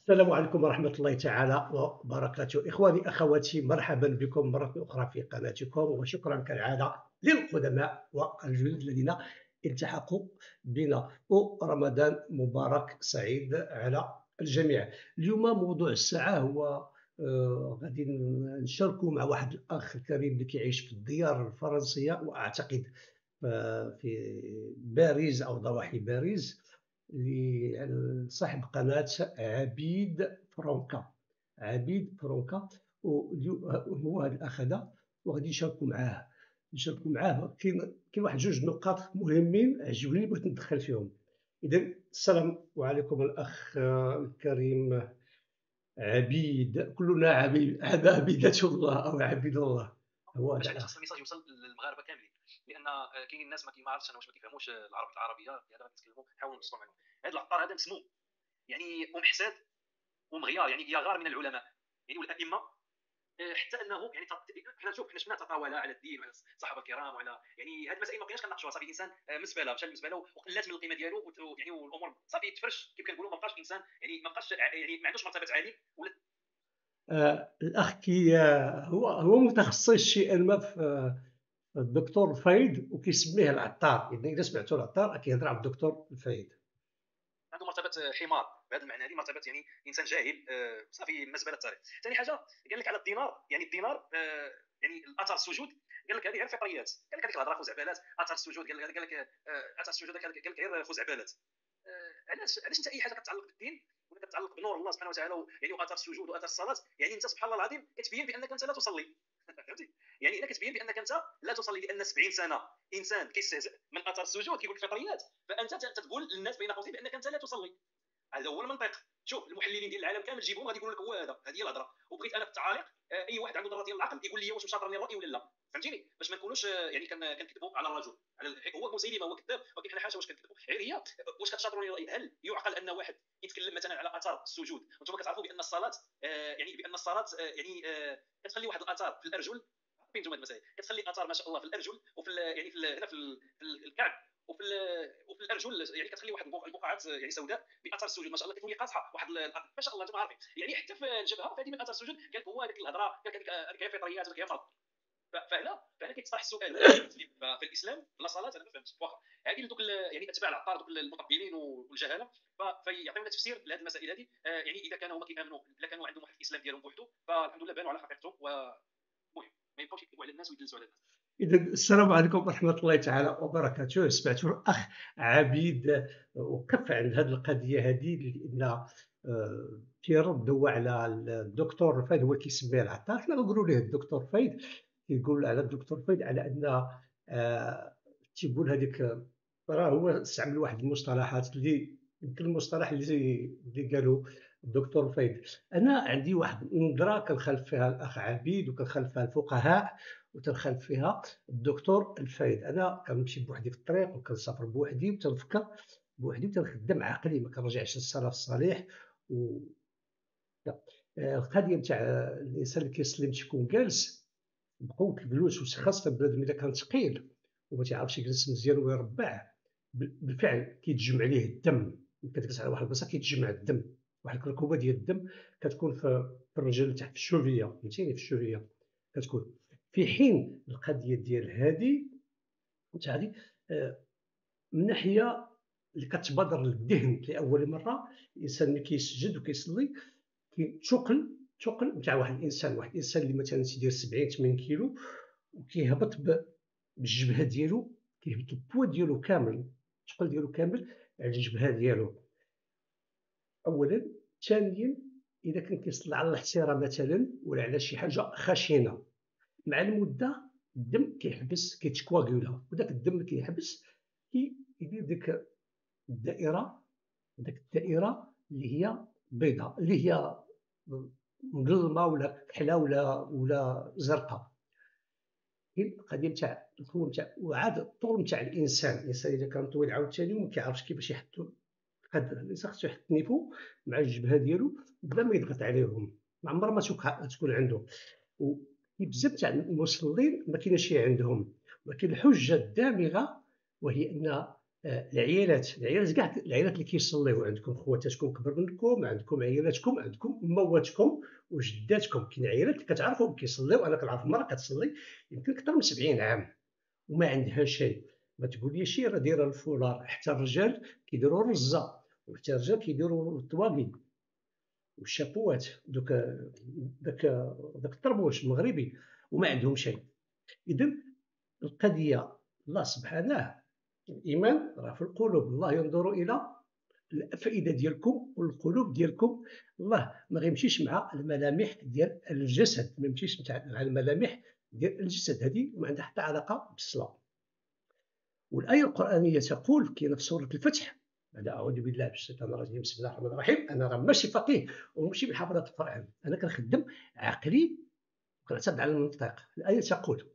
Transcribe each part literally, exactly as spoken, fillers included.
السلام عليكم ورحمة الله تعالى وبركاته. إخواني أخواتي، مرحبا بكم مرة أخرى في قناتكم، وشكرا كالعادة للقدماء والجدد الذين التحقوا بنا، ورمضان مبارك سعيد على الجميع. اليوم موضوع الساعة هو آه، غادي نشاركوا مع واحد الأخ الكريم اللي كيعيش في الديار الفرنسية، وأعتقد آه، في باريس أو ضواحي باريس، لصاحب قناة عبيد فرونكا. عبيد فرونكا، واليو- هو هذا الأخ هذا، وغادي نشاركوا معاه نشاركوا معاه كاين كاين واحد جوج نقاط مهمين عجبوني بغيت ندخل فيهم. إذا السلام عليكم الأخ آه، الكريم عبيد. كلنا عبيد، عبيدة الله أو عبيد الله. هو باش هذا يعني خاص الأخ. الميساج يوصل للمغاربه كاملين، لان آه، كاينين الناس ما كي- ما عرفتش انا واش ما كيفهموش آه، العرب العربيه هذا غادي نتكلموا نحاولوا نوصلوا معهم. هذا العطار هذا مسموم، يعني ومحساد ومغيار، يعني يغار من العلماء يعني والائمه. آه، حتى انه يعني تط- حنا نشوف حنا شفنا تطاول على الدين وعلى الصحابه الكرام وعلى يعني هذه المسائل ما بقيناش كنناقشوها. صافي انسان آه، مزبله، مشى للمزبله وقلات من القيمه ديالو وت- يعني والامور صافي تفرش كيف كنقولوا، ما بقاش انسان، يعني ما بقاش ع- يعني ما عندوش مرتبه عالم ولا. آه، الأخ كي آه، هو هو متخصص شيئا ما في آه، الدكتور فايد، وكيسميه العطار. يعني إذا سمعتوا العطار كيهضر على الدكتور الفايد. عنده مرتبه حمار بهذا المعنى، هذه مرتبه يعني انسان جاهل آه، صافي مزبله التاريخ. ثاني حاجه قال لك على الدينار، يعني الدينار آه، يعني الاثر السجود، قال لك هذه غير فطريات، قال لك هذيك الهضره خزعبلات. اثر السجود قال لك قال لك آه، اثر السجود قال لك غير خزعبلات. آه، علاش علاش انت اي حاجه كتعلق بالدين ولا كتعلق بنور الله سبحانه وتعالى و- يعني واثر السجود واثر الصلاه، يعني انت سبحان الله العظيم كتبين بانك انت لا تصلي. فهمتي؟ يعني الا كتبين بانك انت لا تصلي لان سبعين سنه انسان كيستهزئ من اثر السجود كيقول لك فطريات، فانت تقول للناس بين قوسين بانك انت لا تصلي. هذا هو المنطق. شوف المحللين ديال العالم كامل جيبهم غادي يقول لك هو هذا، هذه هي الهضره. وبغيت انا في التعاليق آه، اي واحد عنده ذره ديال العقل يقول لي واش مشاطرني الراي ولا لا. فهمتيني؟ باش ما نكونوش آه، يعني كنكذبوا على الرجل، على الحق. هو مسيلمه هو كذاب، ولكن حنا حاشا واش كنكذبوا. غير هي آه، واش كتشاطروني الراي؟ هل يعقل ان واحد يتكلم مثلا على اثار السجود وانتم كتعرفوا بان الصلاه آه، يعني بان الصلاه آه، يعني آه، كتخلي واحد الاثار في الارجل. عارفين انتم هذه المسائل، كتخلي اثار ما شاء الله في الارجل وفي يعني في هنا في الكعب وفي وفي الارجل، يعني كتخلي واحد البقعات يعني سوداء باثر السجود. ما شاء الله كتولي قاصحه واحد ما شاء الله انتم عارفين، يعني حتى في الجبهه فهذه من اثر السجود. قال لك هو هذيك الهضره، قال لك هذيك هي فطريات وهذيك هي فرض. فهنا فهنا كيتصرح السؤال ففي الاسلام لا صلاه. انا ما فهمتش واخا هذه دوك يعني اتباع العطار دوك المطبلين والجهاله فيعطيونا تفسير لهذه المسائل هذه. يعني اذا كانوا هما كيامنوا، اذا كانوا عندهم واحد الاسلام ديالهم بوحدو، فالحمد لله بانوا على حقيقتهم. ومهم ما يبقاوش يكذبوا على الناس ويدلسوا على الناس. إذا السلام عليكم ورحمة الله تعالى وبركاته. سمعتوا الأخ عبيد وقف عند هذه القضية هذه، لأن آه، كيرد هو على الدكتور فايد، هو كيسميه العطار، حنا نقولوا ليه الدكتور فايد. كيقول على الدكتور فايد على أن آه، تيقول هذيك، راه هو استعمل واحد المصطلحات اللي يمكن المصطلح اللي اللي قالوا الدكتور فايد. أنا عندي واحد النظرة كنخالف فيها الأخ عبيد، وكنخالف فيها الفقهاء، وتنخالف فيها الدكتور الفايد. انا كنمشي بوحدي في الطريق، وكنسافر بوحدي، وتنفكر بوحدي، وتنخدم عقلي، ما كنرجعش للسلف الصالح. و لا. آه، القضيه نتاع الانسان اللي كيسلم تيكون جالس بقوه الجلوس، وخاصه بنادم اذا كان ثقيل وما تيعرفش يجلس مزيان ويربع، بالفعل كيتجمع ليه الدم. كتجلس على واحد البلاصه كيتجمع الدم، واحد الركوبه ديال الدم كتكون في في الرجل تحت في الشوفيه، فهمتيني، في الشوفيه كتكون. في حين القضيه ديال هادي تاع هادي آه، من ناحيه اللي كتبادر للذهن لاول مره، الانسان اللي كيسجد وكيصلي كيتثقل ثقل نتاع واحد الانسان، واحد الانسان اللي مثلا تيدير سبعين ثمانين كيلو، وكيهبط بالجبهه ديالو، كيهبط البوا ديالو كامل، الثقل ديالو كامل على الجبهه ديالو اولا. ثانيا اذا كان كيصلي على الاحترام مثلا ولا على شي حاجه خشنه، مع المده الدم كيحبس، كيتكواغولا، وداك الدم اللي كيحبس كيدير ديك الدائره، ديك الدائره اللي هي بيضاء، اللي هي مظلمه ولا كحله ولا ولا زرقاء. كاين القضيه نتاع الطول نتاع، وعاد الطول نتاع الانسان. الانسان اذا كان طويل عاوتاني وما كيعرفش كيفاش يحطو قد الانسان خصو يحط نيفو مع الجبهه ديالو بلا ما يضغط عليهم، ما عمرها ما تكون عنده. وكاين بزاف تاع المصلين ما كايناش هي عندهم، ولكن الحجه الدامغه وهي ان آه، العيالات العيالات كاع العيالات اللي كيصليو، عندكم خواتاتكم كبر منكم، عندكم عيالاتكم، عندكم مواتكم وجداتكم. كاين عيالات اللي كتعرفهم كيصليو. انا كنعرف مرة كتصلي يمكن اكثر من سبعين عام وما عندها شيء. ما تقوليش راه دايره الفولار. حتى الرجال كيديروا رزه، وحتى الرجال كيديروا الطواقي والشابوات، دوك داك داك الطربوش المغربي، وما عندهم شيء. اذا القضيه الله سبحانه، الايمان راه في القلوب. الله ينظر الى الافئده ديالكم والقلوب ديالكم. الله ما غيمشيش مع الملامح ديال الجسد، ما يمشيش مع الملامح ديال الجسد. هذه ما عندها حتى علاقه بالصلاه. والايه القرانيه تقول كاينه في سوره الفتح بعد اعوذ بالله من الشيطان الرجيم بسم الله الرحمن الرحيم. انا راه ماشي فقيه وماشي من حفظه القران، انا كنخدم عقلي وكنعتمد على المنطق. الايه تقول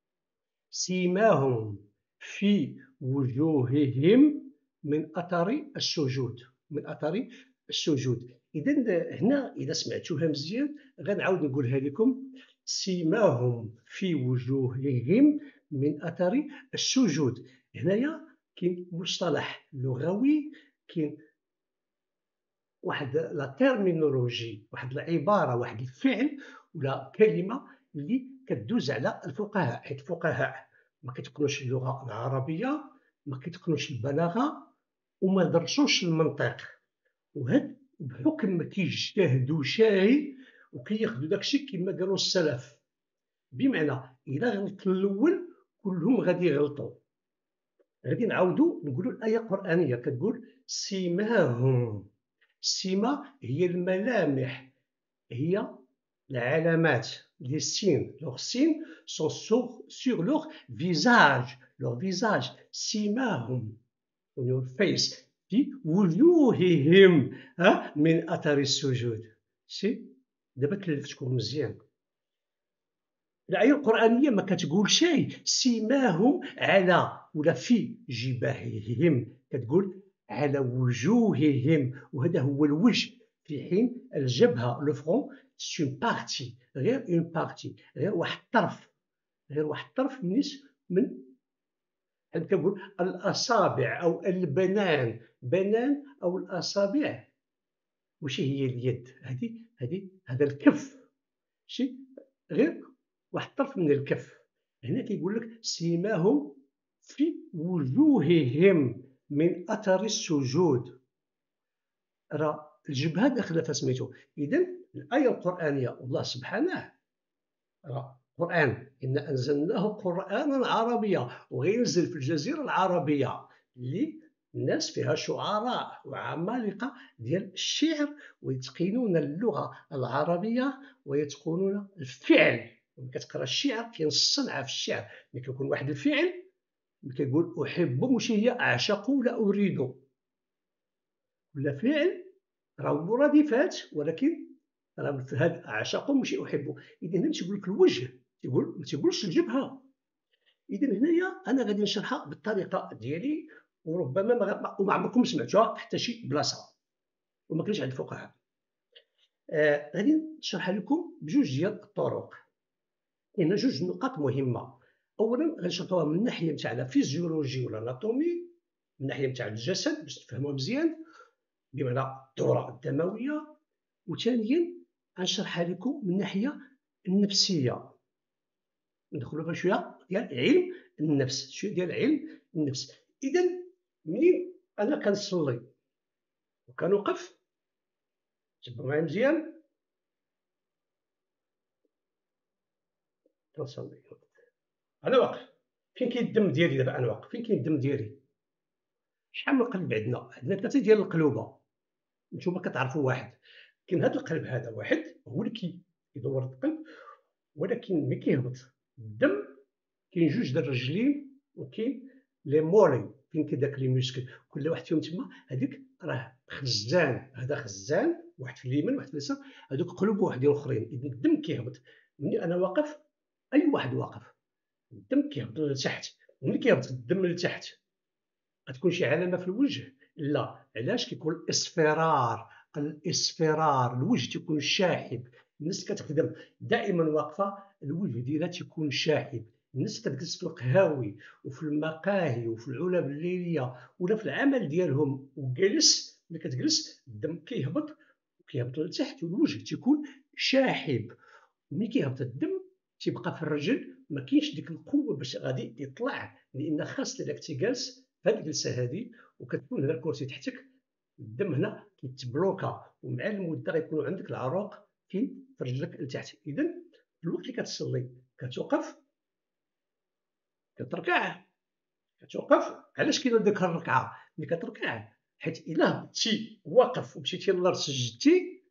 سيماهم في وجوههم من اثر السجود، من اثر السجود. اذا هنا اذا سمعتوها مزيان غنعاود نقولها لكم. سيماهم في وجوههم من اثر السجود. هنايا كاين مصطلح لغوي، كاين واحد لا تيرمينولوجي، واحد العباره، واحد الفعل ولا كلمه اللي كدوز على الفقهاء، حيت الفقهاء ما كيتقنوش اللغه العربيه، ما كيتقنوش البلاغه، وما درسوش المنطق. وهاد بحكم ما كيجتهدوا شاي وكياخذوا داكشي كما قالوا السلف. بمعنى الا غلط الاول كلهم غادي يغلطوا. غادي نعاودوا نقولوا الايه القرانيه كتقول سيماهم. السمة هي الملامح، هي العلامات. les signes, leurs signes sont sur, sur leur visage, leur visage. سيماهم on your face في وجوههم ها من اثر السجود. شي دابا كلفتكم مزيان. الآية القرآنية ما كتقول شيء سيماهم على ولا في جباههم، كتقول على وجوههم، وهذا هو الوجه. في حين الجبهة لو فرون سي اون بارتي، غير اون بارتي، غير واحد الطرف، غير واحد الطرف من من حنا كنقول الأصابع أو البنان، بنان أو الأصابع. وشي هي اليد؟ هذه هذه هذا الكف، شي غير واحد الطرف من الكف. هنا كيقول لك سيماهم في وجوههم من اثر السجود. راه الجبهه داخله في سميتو. اذا الايه القرانيه الله سبحانه راه قران انا انزلناه قرانا عربيا وغينزل في الجزيره العربيه اللي الناس فيها شعراء وعمالقه ديال الشعر ويتقنون اللغه العربيه ويتقنون الفعل. ملي كتقرا الشعر كاين الصنعه في الشعر. ملي كيكون واحد الفعل ملي كيقول احب ماشي هي اعشق ولا اريد، ولا فعل راه مرادفات، ولكن راه هذا اعشق ماشي احب. اذا هنا تيقول لك الوجه، تيقول ما تيقولش الجبهه. اذا هنايا انا غادي نشرحها بالطريقه ديالي، وربما ما وما عمركم سمعتوها حتى شي بلاصه وما كاينش عند الفقهاء. آه غادي نشرحها لكم بجوج ديال الطرق. كاين جوج نقاط مهمه. اولا غنشرحوها من الناحيه نتاع لا فيزيولوجي ولا اناتومي، من الناحيه نتاع الجسد باش تفهموها مزيان بمعنى الدوره الدمويه. وثانيا غنشرحها لكم من الناحيه النفسيه، ندخلوا بها شويه ديال علم النفس، شويه ديال علم النفس. اذا منين انا كنصلي وكنوقف، تبعوا معايا مزيان، كنصلي انا واقف. فين كاين الدم ديالي دابا؟ انا واقف. فين كاين الدم ديالي؟ شحال من قلب عندنا؟ عندنا ثلاثه ديال القلوبه. نتوما كتعرفوا واحد. كاين هذا القلب هذا واحد هو اللي كيدور القلب، ولكن ملي كيهبط الدم كاين جوج ديال الرجلين وكاين لي مولي فين كاين داك لي موسكل، كل واحد فيهم تما. هذيك راه خزان، هذا خزان واحد في اليمين واحد في اليسار، هذوك قلوب وحدين اخرين. اذا الدم كيهبط ملي انا واقف، اي واحد واقف الدم كيهبط لتحت. ملي كيهبط الدم لتحت غتكون شي علامه في الوجه؟ لا. علاش؟ كيكون الاصفرار. الاصفرار الوجه تيكون شاحب. الناس اللي كتخدم دائما واقفه الوجه ديالها تيكون شاحب. الناس كتجلس في القهاوي وفي المقاهي وفي العلب الليليه ولا في العمل ديالهم وجالس، ملي كتجلس الدم كيهبط وكيهبط لتحت والوجه تيكون شاحب. ملي كيهبط الدم تيبقى في الرجل، ما كاينش ديك القوه باش غادي يطلع، لان خاص الا كنتي جالس في هذه الجلسه هذه وكتكون هنا الكرسي تحتك، الدم هنا كيتبلوكا، ومع المده غيكونوا عندك العروق فين في رجلك لتحت. اذا في الوقت اللي كتصلي كتوقف، كتركع، كتوقف. علاش كاينه ديك الركعه ملي كتركع؟ حيت الا هبطتي واقف ومشيتي للارض سجدتي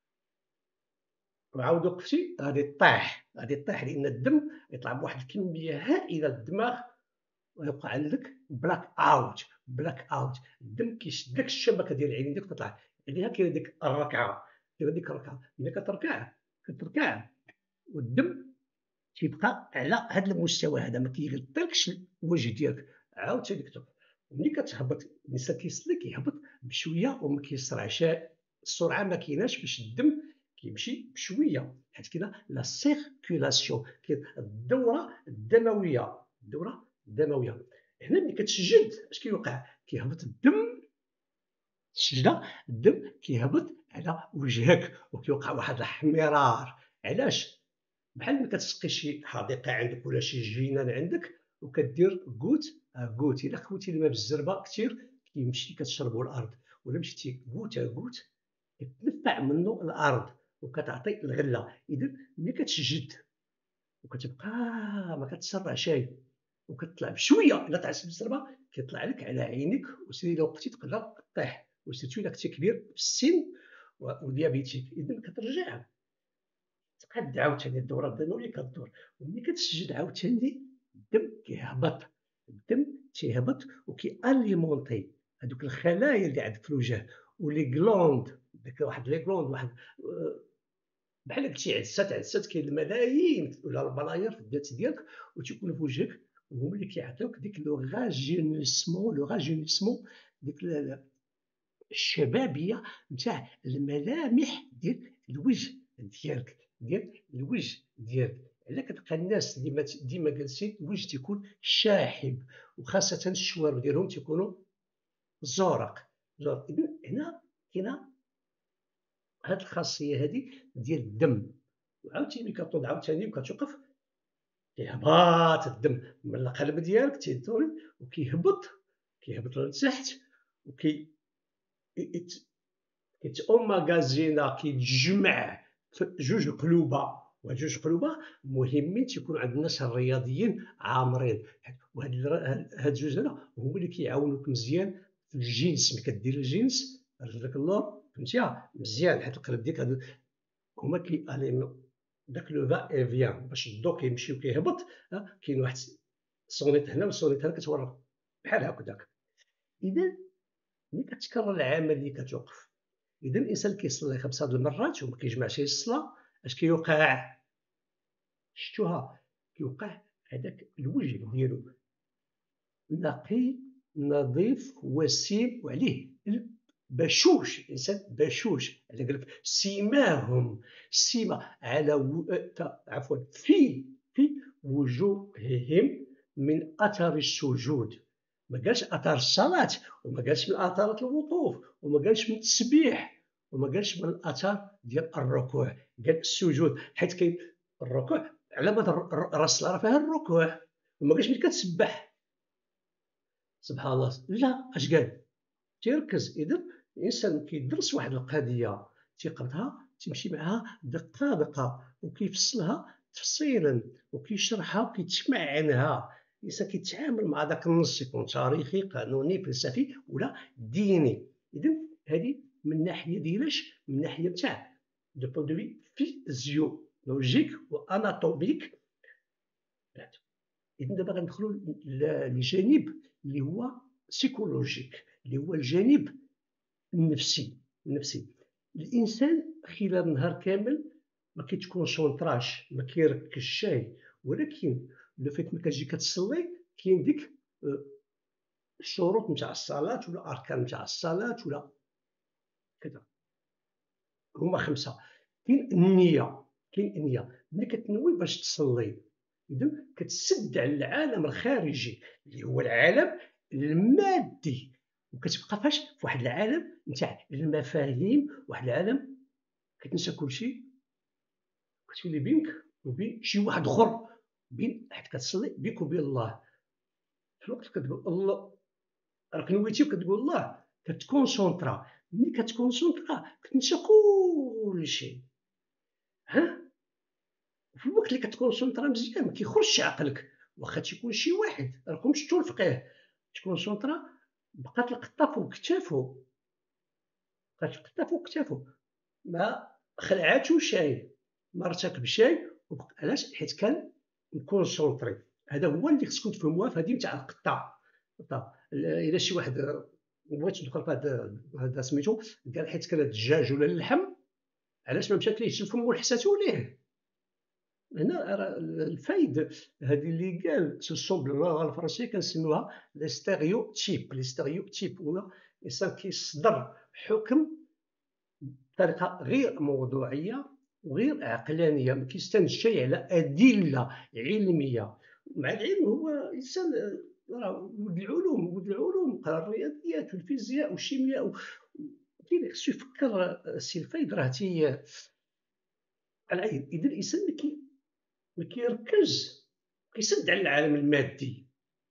وعاود وقفتي غادي طيح، غادي طيح، لان الدم يطلع بواحد الكميه هائله للدماغ ويوقع عندك بلاك اوت. بلاك اوت الدم كيشد لك الشبكه ديال العين ديالك تطلع. عليها كاينه ديك الركعه، كاينه ديك الركعه ملي كتركع، كتركع والدم تيبقى على هذا المستوى هذا، ما كيغطيلكش الوجه ديالك. عاوتاني كتوقف. ملي كتهبط الانسان كيصلي كيهبط بشويه وما كيسرعش، السرعه ما كايناش باش الدم كيمشي بشويه، حيت كاينه لا سيركولاسيون، كاين الدوره الدمويه، الدوره الدمويه. هنا ملي كتسجد اش كيوقع؟ كيهبط الدم السجده، الدم كيهبط على وجهك وكيوقع واحد الاحمرار. علاش؟ بحال ملي كتسقي شي حديقه عندك ولا شي جنينه عندك وكدير غوت غوت، الا خويتي الماء بالزربه كثير كيمشي كتشربو الارض، ولا مشيتي غوت غوت كتنفع منه الارض وكتعطي الغله. اذا ملي كتسجد وكتبقى ما كتسرعش وكتطلع بشويه، الا طلعت بالزربه كيطلع لك على عينيك، وسير الا وقفتي تقدر طيح، وسيرتو الا كنتي كبير في السن وديابيتيك. اذا كترجع تقاد عاوتاني الدوره الدمويه كدور، وملي كتسجد عاوتاني الدم كيهبط، الدم تيهبط وكياليمونتي هذوك الخلايا اللي عندك في الوجه ولي غلوند، داك واحد لي غلوند واحد بحال قلتي عدسات عدسات، كاين الملايين ولا البلاير في الذات ديالك وتيكونوا في وجهك، وهما اللي كيعطيوك ديك لو راجينيسمون لو راجينيسمون ديك الشبابيه نتاع الملامح ديال الوجه ديالك، ديال الوجه ديالك. علاه كتلقى الناس ديما ديما جالسين الوجه تيكون شاحب، وخاصه الشوارب ديالهم تيكونوا زرق زرق. اذا هنا كاينه هاد الخاصيه هادي ديال الدم. وعاوتاني ملي كتوض عاوتاني وكتوقف كيهبط الدم من القلب ديالك تيدور وكيهبط، كيهبط لتحت وكي كيتأوماغازينا، كيتجمع في جوج قلوبه، وهاد جوج قلوبه مهمين تيكونوا عند الناس الرياضيين عامرين. وهاد هاد جوج هنا هما اللي كيعاونوك مزيان في الجنس. ملي كدير الجنس رجلك اللور فهمتيها مزيان، حيت القلب ديالك هما كياليمو داك لو فا اي فيان باش الضو كيمشي وكيهبط. كاين واحد الصونيط هنا والصونيط هنا كتورك بحال هكذاك. اذا ملي كتكرر العمليه كتوقف. اذا الانسان كيصلي خمسه د المرات وما كيجمعش الصلاه، اش كيوقع؟ شفتوها؟ كيوقع هذاك الوجه ديالو نقي نظيف وسيم وعليه بشوش، الانسان بشوش. على قالك سيماهم سيما على و... عفوا في في وجوههم من اثر السجود. ما قالش اثار الصلاه، وما قالش من اثار الوقوف، وما قالش من التسبيح، وما قالش من الاثار ديال الركوع، قال السجود. حيت كاين الركوع على مدى راس الصلاه فيها الركوع، وما قالش ملي كتسبح سبحان الله. لا، اش قال؟ تيركز. اذا الانسان كيدرس واحد القضيه تيقراها تيمشي معها دقه دقه وكيفصلها تفصيلا وكيشرحها وكيتمعنها. الانسان كيتعامل مع داك النص، يكون تاريخي قانوني فلسفي ولا ديني. اذا هذه من ناحيه ديالاش، من ناحيه تاع دو بوين دو في فيزيولوجيك واناتوميك. اذا دابا غندخلوا للجانب اللي هو سيكولوجيك، اللي هو الجانب النفسي. النفسي الانسان خلال النهار كامل ما كيتكونسونطراش، ما كيركزش شيء، ولكن لو فيت ملي كتجي كتصلي كاين ديك الشروط نتاع الصلاه ولا الاركان نتاع الصلاه ولا كذا، هما خمسه. كاين النيه، كاين النيه ملي كتنوي باش تصلي إذا كتسد على العالم الخارجي اللي هو العالم المادي، وكتبقى فاش في واحد العالم نتاع المفاهيم، واحد العالم كتنسى كلشي، كتولي بينك وبين شي واحد اخر، بين حيت كتصلي بينك وبين الله. في الوقت اللي كتقول الله راك نويتي وكتقول الله كتكونسونطرا، ملي كتكونسونطرا كتنسى كلشي. ها في الوقت اللي كتكونسونطرا مزيان ما كيخرجش عقلك، واخا تيكون شي واحد راكم شفتوا الفقيه تكونسونطرا بقات القطه فوق كتافو، بقات القطه فوق كتافو، ما خلعاتو شاي، ما ارتكب شاي. علاش؟ حيت كان مكونسونطري. هذا هو اللي خصكم تفهموها في هذه نتاع القطه. القطه الا شي واحد ما بغيتش ندخل في هذا هذا سميتو قال حيت كان الدجاج ولا اللحم، علاش ما مشات ليه الفم ولحساتو ليه؟ هنا راه الفايد هذه اللي قال سو باللغه الفرنسيه كنسميوها لي ستيريوتيب. لي ستيريوتيب هو الانسان كيصدر حكم بطريقه غير موضوعيه وغير عقلانيه، ما كيستندش على ادله علميه. مع العلم هو انسان راه ولد العلوم، ولد العلوم قرا الرياضيات والفيزياء والشيمياء، كاين خصو يفكر السي الفايد راه تي على العين. اذا الانسان ما كيركز كيسد على العالم المادي،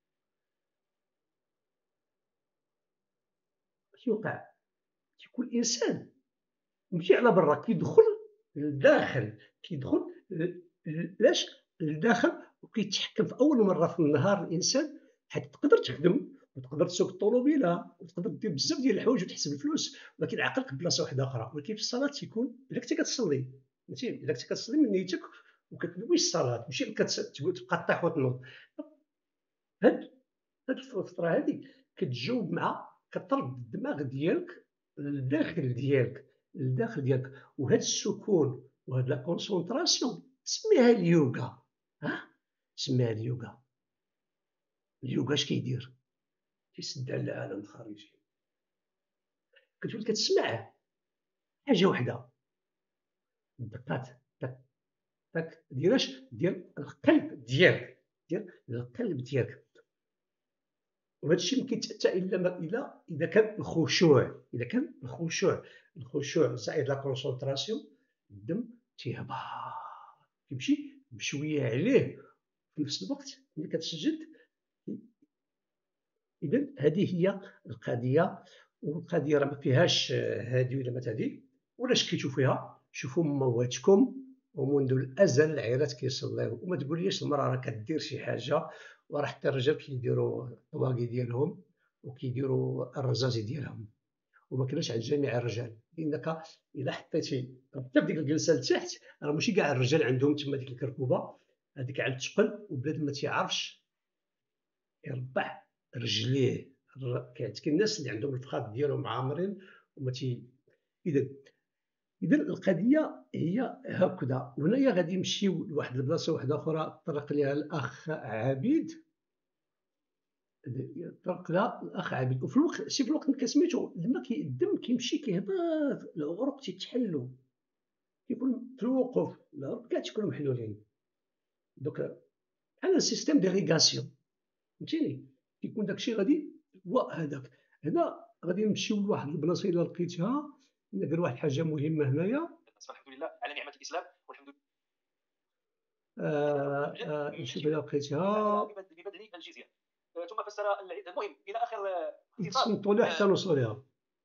كيوقع تيكون الانسان ماشي على برا، كيدخل للداخل، كيدخل لاش للداخل، وكيتحكم في اول مره في النهار الانسان، حيت تقدر تخدم وتقدر تسوق الطوموبيله وتقدر دير بزاف ديال الحوايج وتحسب الفلوس، ولكن عقلك بلاصه واحده اخرى. ولكن في الصلاه تيكون الا كنتي كتصلي، فهمتي، الا كنتي كتصلي من نيتك وكتنوي الصلاه، ماشي كتقول تبقى طيح وتنوض. هاد هاد الفتره هادي كتجاوب مع كطرد الدماغ ديالك للداخل ديالك، للداخل ديالك. وهاد السكون وهاد لا كونسونطراسيون سميها اليوغا. ها سميها اليوغا. اليوغا اش كيدير؟ كيسد على العالم الخارجي، كتولي كتسمع حاجه وحده، الدقات تك تك ديال اش؟ ديال القلب ديالك، ديال القلب ديالك. وهذا الشيء ما كيتاتى الا ما الا اذا كان الخشوع، اذا كان الخشوع الخشوع زائد لا كونسونطراسيون، الدم تيهبط كيمشي بشويه عليه. في نفس الوقت ملي كتسجد، اذا هذه هي القضيه. والقضيه راه ما فيهاش هادي ولا ما تهدي ولا شكيتوا فيها. شوفوا مواتكم ومنذ الازل العائلات كيصليو، وما تقوليش المراه راه كدير شي حاجه، وراه حتى الرجال كيديروا الطواقي ديالهم وكيديروا الرزازي ديالهم، وما كايناش عند جميع الرجال. لانك الا حطيتي حتى في ديك الجلسه لتحت، راه ماشي كاع الرجال عندهم تما ديك الكركوبه هذيك على الثقل، وبنادم ما تيعرفش يربع رجليه. كاين الناس اللي عندهم الفخاذ ديالهم عامرين وما تي. اذا اذا القضيه هي هكذا. وهنايا غادي نمشيو لواحد البلاصه واحده اخرى طرق ليها الاخ عبيد، طرق لها الاخ عبيد. وفي الوقت شي في الوقت اللي كسميتو الماء كي الدم كيمشي كيهبط، العروق تيتحلوا، كيكون في الوقوف العروق كاع تيكونوا محلولين. دوك بحال سيستيم ديريغاسيون، فهمتيني، كيكون داكشي غادي هو هذاك. هنا غادي نمشيو لواحد البلاصه الا لقيتها، ندير واحد الحاجه مهمه هنايا. الحمد لله على نعمه الاسلام والحمد لله. آه آه نشوف الا لقيتها ببذل الجزيه. ثم فسر المهم الى اخر تصنتوا لي حتى نوصل ليها.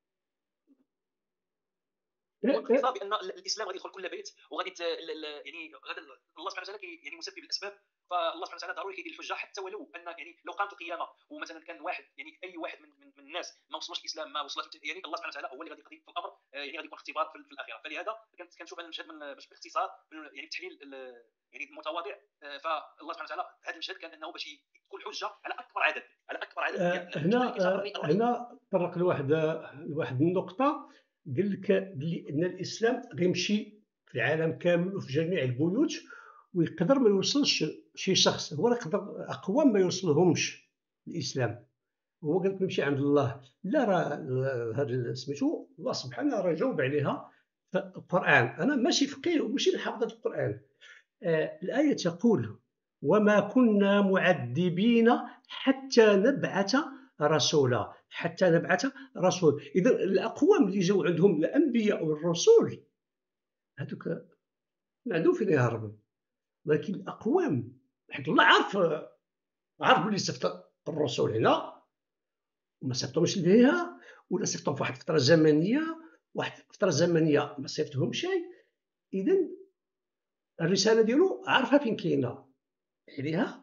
باختصار بان الاسلام غادي يدخل كل بيت، وغادي يعني غادي الله سبحانه وتعالى يعني مسبب الاسباب. فالله سبحانه وتعالى ضروري كيدير الحجه، حتى ولو ان يعني لو قامت القيامه ومثلا كان واحد يعني اي واحد من, من, من الناس ما وصلوش الاسلام، ما وصلت يعني الله سبحانه وتعالى هو اللي غادي يقضي في الامر، يعني غادي يكون اختبار في, في الاخره. فلهذا كنت كنشوف انا المشهد من باش باختصار يعني التحليل يعني المتواضع. فالله سبحانه وتعالى هذا المشهد كان انه باش تكون حجه على اكبر عدد على اكبر عدد آه هنا آه هنا طرق لواحد لواحد النقطه، قال لك بلي ان الاسلام غيمشي في العالم كامل وفي جميع البيوت، ويقدر ما يوصلش شي شخص، هو يقدر اقوام ما يوصلهمش الاسلام، هو قال لك نمشي عند الله. لا راه هذا سميتو الله سبحانه راه جاوب عليها في القران. انا ماشي فقيه وماشي حافظ القران. آه الايه تقول وما كنا معذبين حتى نبعث رسولا، حتى نبعث رسول. إذا الأقوام اللي جاو عندهم الأنبياء والرسل هذوك ما عندهم فين يهربوا، ولكن الأقوام حيت الله عارف عارف بلي صيفط الرسل هنا وما صيفطهمش لهنا، ولا صيفطهم في واحد الفترة زمنية، واحد الفترة زمنية ما صيفطهمش. إذا الرسالة ديالو عارفة فين كاينة، عليها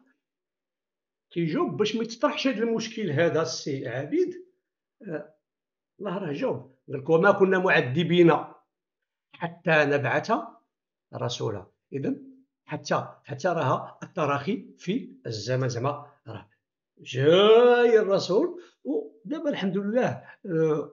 كيجاوب باش ما يتطرحش هذا المشكل هذا السي عبيد. آه، الله راه جاوب، قال لك وما كنا معذبين حتى نبعث رسولا. إذا حتى حتى راها التراخي في الزمن، زعما راه جاي الرسول. ودابا الحمد لله آه،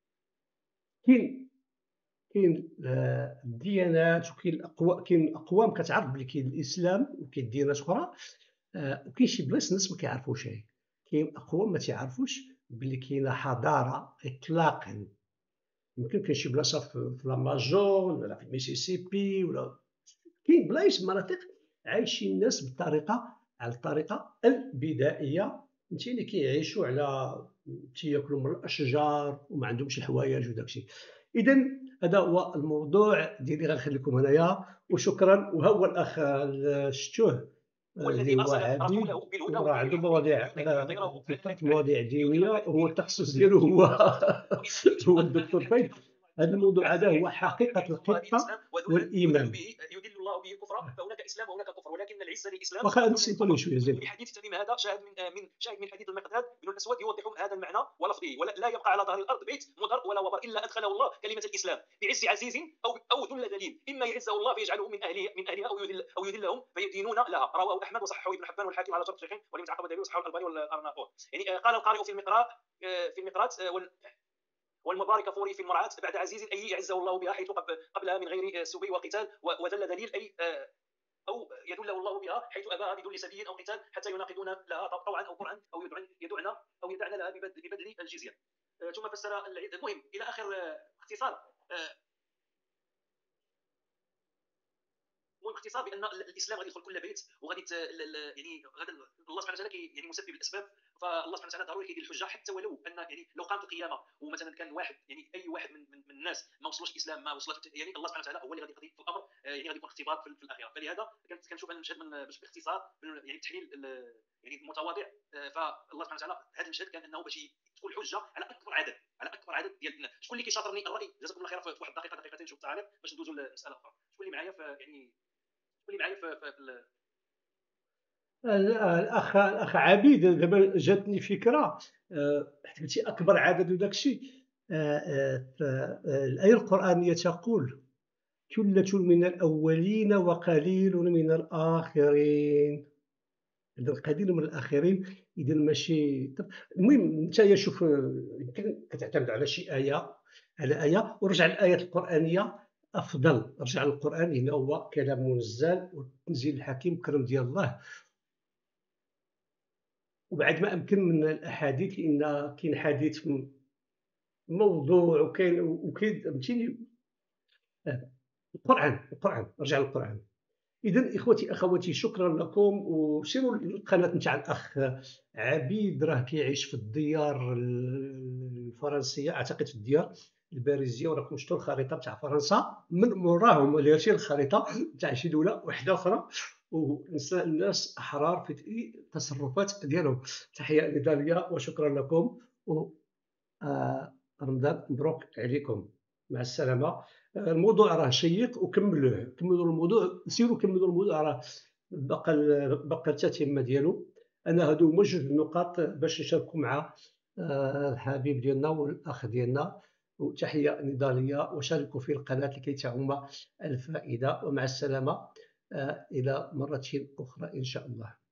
كاين كاين آه، الديانات، وكاين الأقوام، كاين أقوام كتعرف بلي كاين الإسلام وكاين ديانات أخرى. آه، وكاين شي بلايص الناس ما كيعرفوش، كاين أقوام ما تعرفوش بلي كاينة حضارة إطلاقا. يمكن كاين شي بلاصة في الأمازون ولا في الميسيسيبي، ولا كاين بلايص مناطق عايشين الناس بالطريقة، على الطريقة البدائية، فهمتيني، كيعيشوا على تياكلوا من الأشجار وما عندهمش الحوايج وداكشي. إذا هذا هو الموضوع ديالي، غنخلي لكم هنايا وشكرا. وهو الأخ شتوه اللي والذي هو ارسل عبيد، رسوله بالهدى وراه ودين عنده الحق مواضيع ليظهره على في الدين مواضيع دينية، هو كله التخصص ديالو هو هو الدكتور فايد. هذا انه الموضوع هذا يعني هو حقيقة يعز الله به القطة الاسلام وذلا يذل والإيمان. به يذل الله به الكفر، فهناك اسلام وهناك كفر، ولكن العزه للاسلام واخا والذل نسيتو لي للكفر. شوية زين. ولحديث تميم هذا شاهد من من شاهد من حديث المقداد بن الاسود يوضح هذا المعنى ولفظه، ولا لا يبقى على ظهر الارض بيت مضر ولا وبر الا ادخله الله كلمه الاسلام بعز عزيز او او ذل ذليل، اما يعزه الله فيجعله من اهله من اهلها او يذل او يذلهم فيدينون لها. رواه احمد وصححه ابن حبان والحاكم على شرط الشيخين ولم يتعقب دليل وصححه الالباني والارناؤوط. يعني آه، قال القارئ في المقراء آه، في المقراء آه، وال- والمبارك فوري في المرعاة بعد عزيز أي يعزه الله بها حيث قبلها من غير سبي وقتال، وذل ذليل أي أو يدله الله بها حيث أباها بدون سبي أو قتال حتى يناقضون لها طوعا أو كرها أو يدعن أو يدعن لها ببذل الجزية. ثم فسر المهم إلى آخر اختصار. المهم باختصار بان الاسلام غادي يدخل كل بيت، وغادي يعني غدا الله سبحانه وتعالى يعني مسبب الاسباب، فالله سبحانه وتعالى ضروري كيدير الحجه حتى ولو ان يعني لو قامت القيامه ومثلا كان واحد يعني اي واحد من, من, من الناس ما وصلوش الاسلام، ما وصلت يعني الله سبحانه وتعالى هو اللي غادي يقضي في الامر، يعني غادي يكون اختبار في, في الاخره. فلهذا كنت كنشوف ان المشهد من باش باختصار يعني التحليل يعني المتواضع، فالله سبحانه وتعالى هذا المشهد كان انه باش تكون حجه على اكبر عدد على اكبر عدد ديال الناس. شكون اللي كيشاطرني الراي؟ جزاكم الله خير. في واحد دقيقه دقيقتين نشوف التعاليق باش ندوزوا لمساله اخرى. شكون اللي معايا في يعني شكون اللي معايا في, في, في الاخ الاخ عبيد، دابا جاتني فكره. حيت قلتي اكبر عدد وداك الشيء، الايه القرانيه تقول ثلة من الاولين وقليل من الاخرين. هذا القليل من الاخرين اذا ماشي. المهم انت شوف، يمكن كتعتمد على شي ايه، على ايه ورجع الايات القرانيه افضل. رجع للقران، هنا هو كلام منزل والتنزيل الحكيم كرم ديال الله. وبعد ما امكن من الاحاديث، لان كاين حديث موضوع وكاين وكاين فهمتيني. القران القران رجع للقران. اذا اخوتي اخواتي شكرا لكم، وسيروا للقناه نتاع الاخ عبيد، راه كيعيش في الديار الفرنسيه، اعتقد في الديار الباريزيه، وراكم شفتوا الخريطه تاع فرنسا من موراهم، اللي هادشي الخريطه تاع شي دوله وحده اخرى، والناس احرار في التصرفات ديالهم. تحيه نضاليه وشكرا لكم، و آه رمضان مبروك عليكم. مع السلامه. الموضوع راه شيق وكملوه، كملوا الموضوع، سيروا كملوا الموضوع، راه بقى بقى التتمه ديالو. انا هادو هما جوج النقاط باش نشاركوا مع الحبيب ديالنا والاخ ديالنا. وتحيه نضاليه، وشاركوا في القناه لكي تعم الفائده. ومع السلامه الى مره اخرى ان شاء الله.